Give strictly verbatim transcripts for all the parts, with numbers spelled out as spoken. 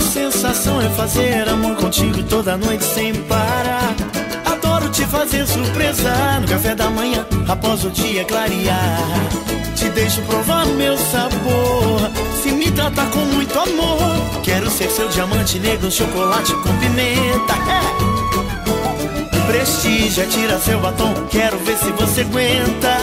sensação é fazer amor contigo toda noite sem parar. Adoro te fazer surpresa no café da manhã, após o dia clarear. Te deixo provar meu sabor, se me tratar com muito amor. Quero ser seu diamante negro, chocolate com pimenta. É. Prestígio, tira seu batom, quero ver se você aguenta.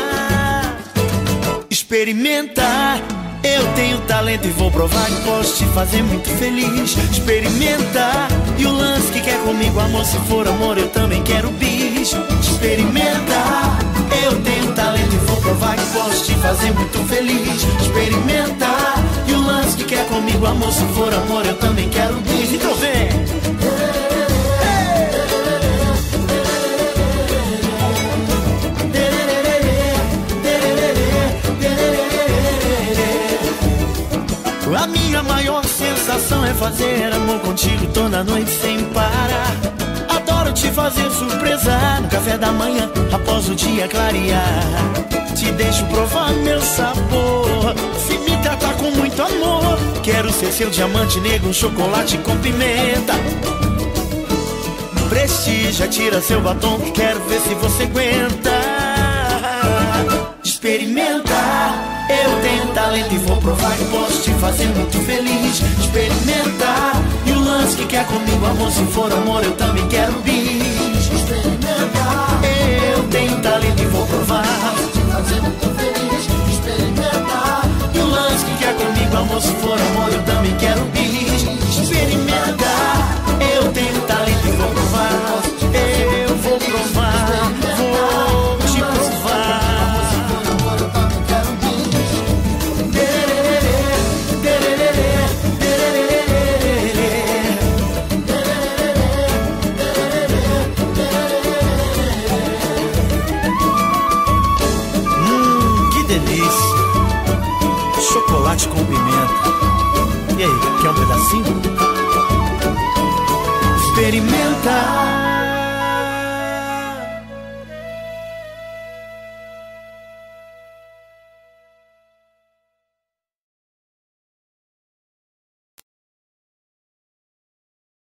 Experimenta, eu tenho talento e vou provar que posso te fazer muito feliz. Experimenta, e o lance que quer comigo, amor, se for amor eu também quero bis. Experimenta, eu tenho talento e vou provar que posso te fazer muito feliz. Experimenta, e o lance que quer comigo, amor, se for amor eu também quero bis. Então vem! A minha maior sensação é fazer amor contigo toda noite sem parar. Adoro te fazer surpresa no café da manhã, após o dia clarear. Te deixo provar meu sabor, se me tratar com muito amor. Quero ser seu diamante negro, um chocolate com pimenta. Prestígio, tira seu batom, quero ver se você aguenta. Experimenta, eu tenho talento e vou provar que posso te fazer muito feliz. Experimenta, e o lance que quer comigo, amor, se for amor eu também quero bis. Experimenta, eu tenho talento e vou provar te fazer muito feliz. Experimenta, e o lance que quer comigo, amor, se for amor eu também quero bis. Experimenta, eu tenho talento e vou provar, eu vou provar, vou te provar. Chocolate com pimenta. E aí, quer um pedacinho? Experimenta.